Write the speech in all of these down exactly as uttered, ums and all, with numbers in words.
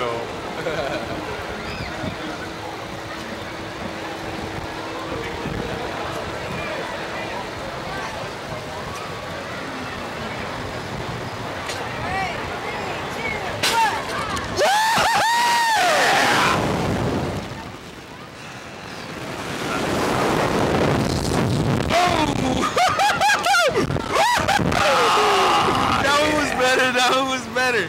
go. That was better.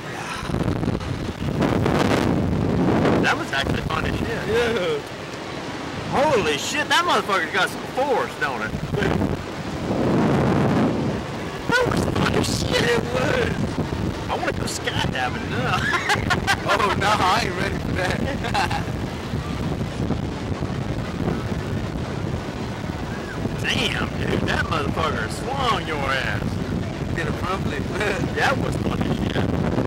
That was actually fun as shit. Yeah. Holy shit, that motherfucker's got some force, don't it? That was fun as shit. It was. I want to go skydiving now. Oh, no, I ain't ready for that. Damn, dude, that motherfucker swung your ass. Did a front flip. That was fun as shit.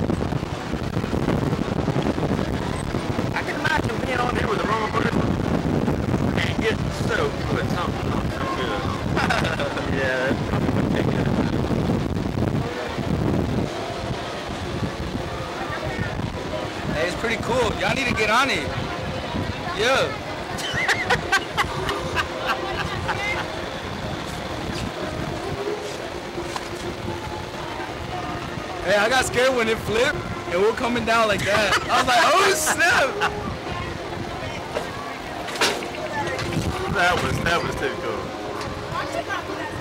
I can imagine being on there with the wrong person and getting so good. Something not so good. Yeah, that's probably what they get. Hey, it's pretty cool. Y'all need to get on it. Yeah. Hey, I got scared when it flipped and we were coming down like that. I was like, oh snap! That was, that was too cool.